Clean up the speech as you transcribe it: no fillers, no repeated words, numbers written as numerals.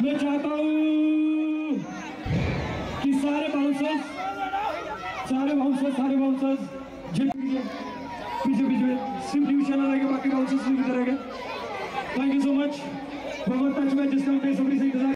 मैं चाहता हूँ कि सारे बाउंसर्स पीछे सिर्फ न्यूज चैनल रहेगा, बाकी बाउंसर्स नहीं रहेगा। Thank you so much. बहुत अच्छा मैच जिसका बेसब्री से इंतजार